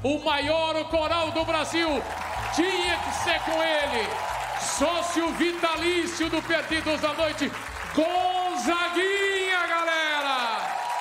o maior coral do Brasil. Tinha que ser com ele, sócio vitalício do Perdidos da Noite, Gonzaguinha, galera!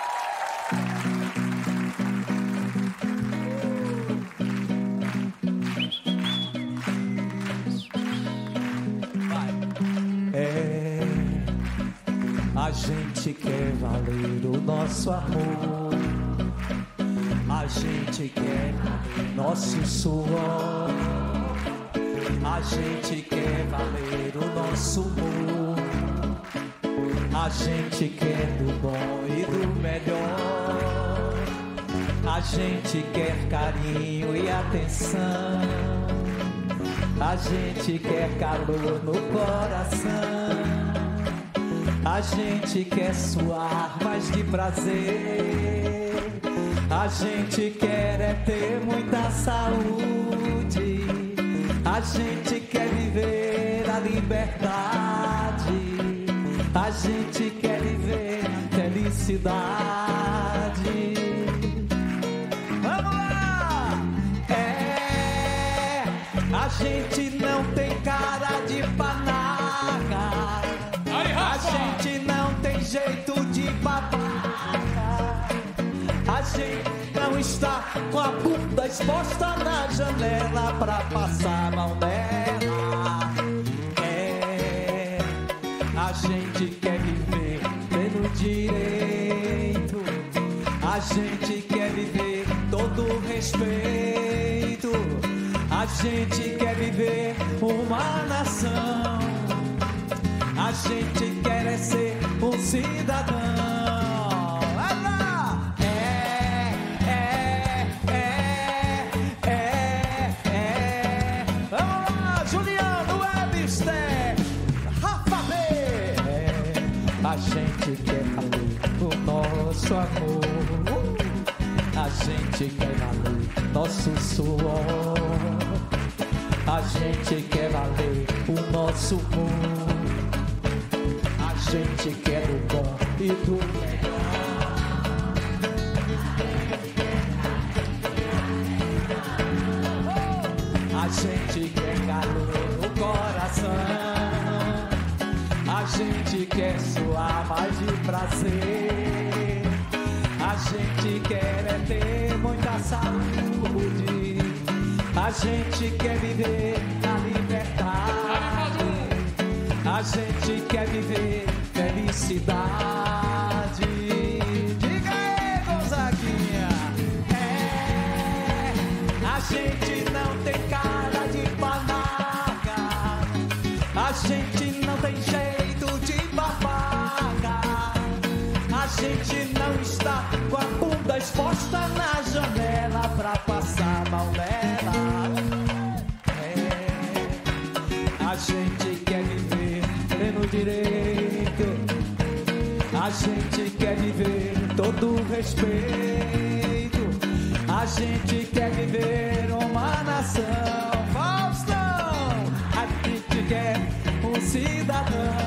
A gente quer valer o nosso amor, a gente quer nosso suor, a gente quer valer o nosso humor, a gente quer do bom e do melhor, a gente quer carinho e atenção, a gente quer calor no coração, a gente quer suar mais de prazer, a gente quer é ter muita saúde, a gente quer viver a liberdade, a gente quer viver felicidade. Vamos lá! A gente não tem cara de panaca, a gente não tem jeito de babaca, a gente não está com a bunda exposta na janela pra passar a mão nela. A gente quer viver pelo direito, a gente quer viver todo respeito, a gente quer viver uma nação, a gente quer é ser um cidadão. Vamos lá, Juliano Webster, Rafa B. A gente quer valer o nosso amor, a gente quer valer nosso suor, a gente quer valer o nosso humor, a gente quer o bom e do melhor. A gente quer calor no coração, a gente quer suar mais de prazer, a gente quer é ter muita saúde, a gente quer viver na liberdade, a gente quer viver felicidade. Diga aí, Gonzaguinha. A gente não tem cara de panaca, a gente não tem jeito de babaca, a gente não está com a bunda exposta na janela pra passar mal nela. A gente quer viver pleno direito, a gente quer viver todo respeito, a gente quer viver uma nação. Faustão, a gente quer um cidadão.